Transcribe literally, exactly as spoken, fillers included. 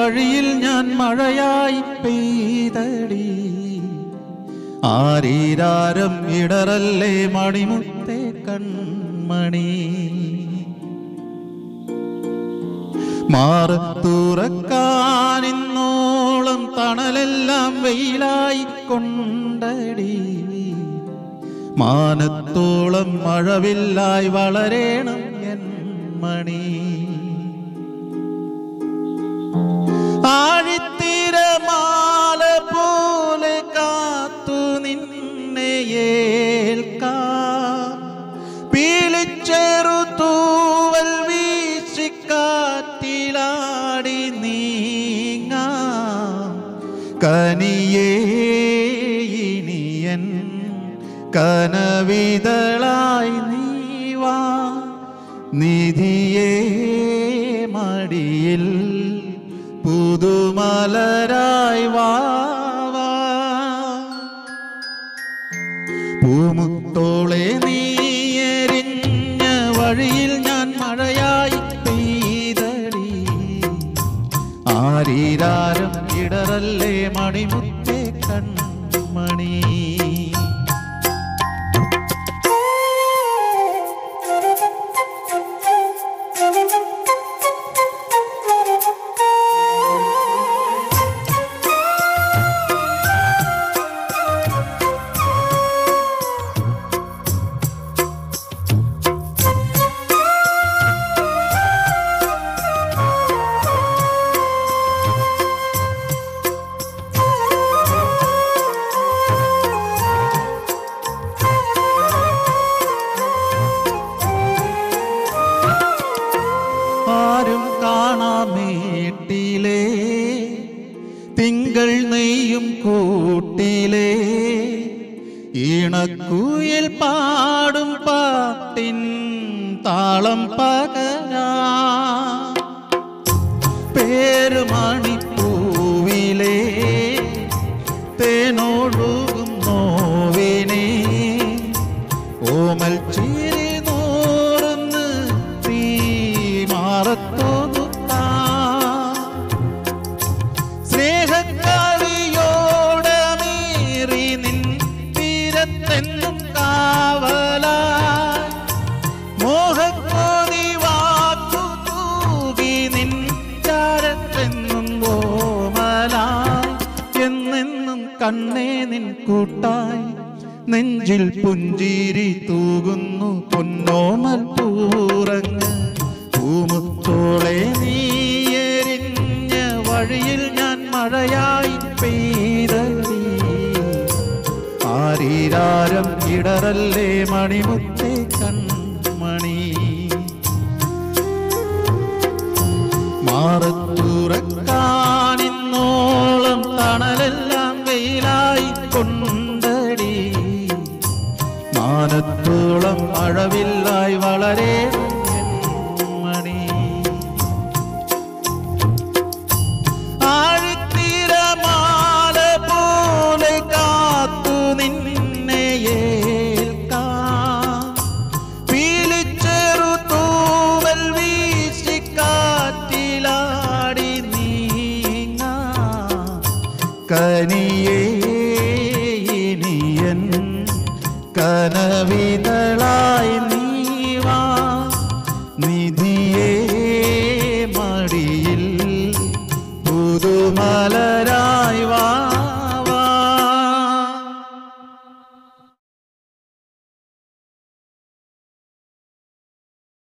വഴിയിൽ ഞാൻ മഴയായി പെയ്തടി ആരീരാരം ഇടറല്ലേ മണിമുത്തേ കൺമണി മാറത്തുറക്കാനിന്നോളം തണലെല്ലാം വെയിലായി കൊണ്ടടി മാനത്തോളം മഴവില്ലായി വളരേണം എൻ മണി ആഴിത്തിരമാല പോലെ കാത്തു നിന്നെ ഏൽക്കാം പീലിച്ചെറു തൂവൽ വീശിക്കാറ്റിലാടി നീങ്ങാം കനിയേ ഇനിയൻ കനവിതളായി നീവാ നിധിയേ മടിയിൽ പുതുമലരായി വാവാ പൂമുത്തോളെ നീയെരിഞ്ഞ വഴിയിൽ ഞാൻ മഴയായി പെയ്തടി ആരീരാരം ഇടറല്ലേ മണിമുത്തേ കൺമണി ആരും കാണാമേട്ടിലേ തിങ്കൾ നെയ്യും കൂട്ടിലേ ഈണക്കുയിൽ പാടും പാട്ടിൻ താളം പകരാ പേരുമണിപ്പൂവിലേ തേനൊഴുകും നോവിനെ ഓമൽ ചിരി നൂറുന്ന് തീ മാറത്തോന്നുത്താ സ്നേഹക്കവിയോടമേറി നിൻ തീരത്തെന്നും കാവലായി മോഹക്കോതി വാക്കു തൂകി നിൻ ചാരത്തെന്നും ഓമലായി എന്നെന്നും കണ്ണേ നിൻ കൂട്ടായി നെഞ്ചിൽ പുഞ്ചിരി തൂകുന്നു പൊന്നോമൽ പൂറങ്ങ് പൂമുത്തോളെ നീയെരിഞ്ഞ വഴിയിൽ ഞാൻ മഴയായി പെയ്തടി ആരീരാരം ഇടറല്ലേ മണിമുത്തേ കൺമണി മാറത്തുറക്കാനിന്നോളം തണലെല്ലാം വെയിലായി കൊണ്ടടി മാനത്തോളം മഴവില്ലായി വളരെ മണി ആഴിത്തിരമാല പോലെ കാത്തു നിന്നെ ഏൽക്കാം പീലിച്ചെറു തൂവൽ വീശിക്കാറ്റിലാടി നീങ്ങാം കനിയേ ഇനിയൻ കനവിതളായി നീവാ നിധിയേ മടിയിൽ പുതുമല